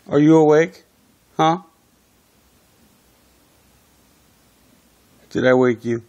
Are you awake? Huh? Did I wake you?